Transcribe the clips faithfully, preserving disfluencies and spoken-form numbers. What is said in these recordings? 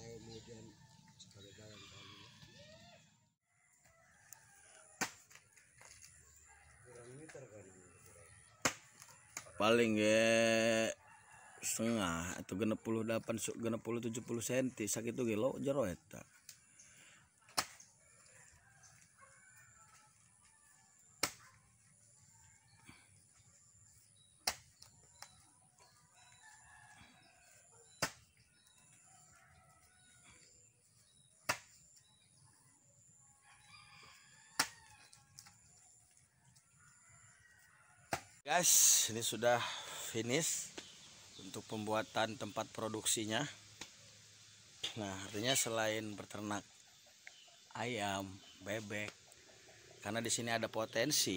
kemudian sebagai dalam kali kurang meter kan paling ya setengah atau genep puluh delapan genep puluh tujuh puluh senti sakit itu gelo jero eta. Guys, ini sudah finish untuk pembuatan tempat produksinya. Nah, artinya selain beternak ayam, bebek, karena di sini ada potensi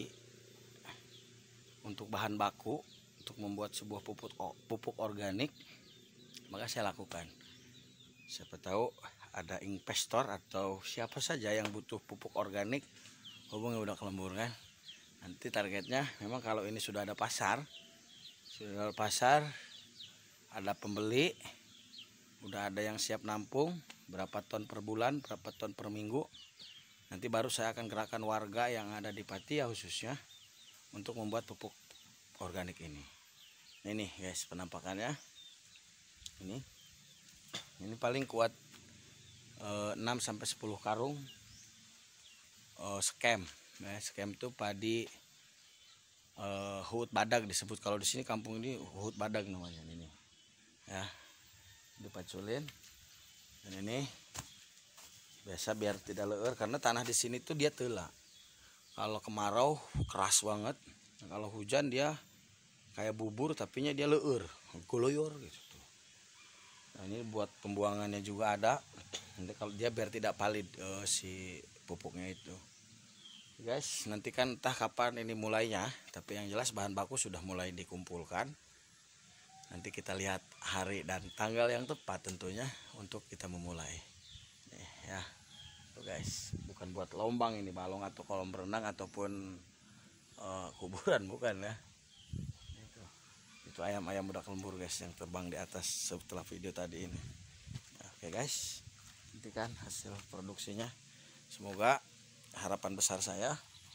untuk bahan baku untuk membuat sebuah pupuk pupuk organik, maka saya lakukan. Siapa tahu ada investor atau siapa saja yang butuh pupuk organik, hubungi Budak Lembur kan. Nanti targetnya memang kalau ini sudah ada pasar, sudah ada pasar, ada pembeli, udah ada yang siap nampung berapa ton per bulan, berapa ton per minggu. Nanti baru saya akan gerakkan warga yang ada di Patia khususnya untuk membuat pupuk organik ini. Ini nih guys penampakannya. Ini, ini paling kuat eh, enam sampai sepuluh karung eh, skem. Nah, skem itu padi uh, Huut Badag disebut, kalau di sini kampung ini Huut Badag namanya ini. Ya, dipaculin. Dan ini biasa biar tidak leer karena tanah di sini tuh dia tela. Kalau kemarau keras banget, nah, kalau hujan dia kayak bubur tapinya dia leer, goloyor gitu tuh. Nah, ini buat pembuangannya juga ada. Nanti kalau dia biar tidak palid uh, si pupuknya itu. Guys, nanti kan entah kapan ini mulainya, tapi yang jelas bahan baku sudah mulai dikumpulkan. Nanti kita lihat hari dan tanggal yang tepat tentunya untuk kita memulai. Nih ya, tuh guys, bukan buat lombang ini balong atau kolam renang ataupun uh, kuburan, bukan ya. Itu, itu ayam-ayam Budak Lembur guys yang terbang di atas setelah video tadi ini. Oke guys, nanti kan hasil produksinya. Semoga harapan besar saya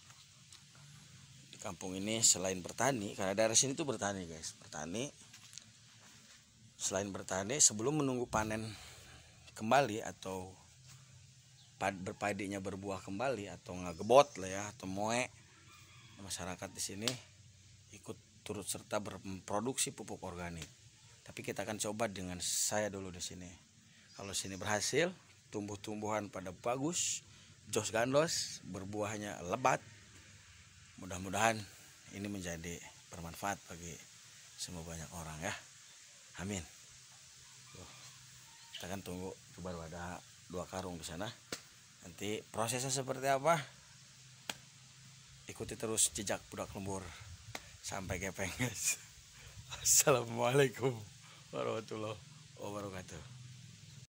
di kampung ini selain bertani, karena daerah sini tuh bertani guys, bertani. Selain bertani, sebelum menunggu panen kembali atau berpadinya berbuah kembali atau ngagebot lah ya atau moe, masyarakat di sini ikut turut serta berproduksi pupuk organik. Tapi kita akan coba dengan saya dulu di sini. Kalau sini berhasil, tumbuh-tumbuhan pada bagus, jos gandos, berbuahnya lebat, mudah-mudahan ini menjadi bermanfaat bagi semua banyak orang ya. Amin. Kita akan tunggu, baru ada dua karung di sana. Nanti prosesnya seperti apa? Ikuti terus jejak Budak Lembur sampai gepeng guys. Assalamualaikum warahmatullahi wabarakatuh.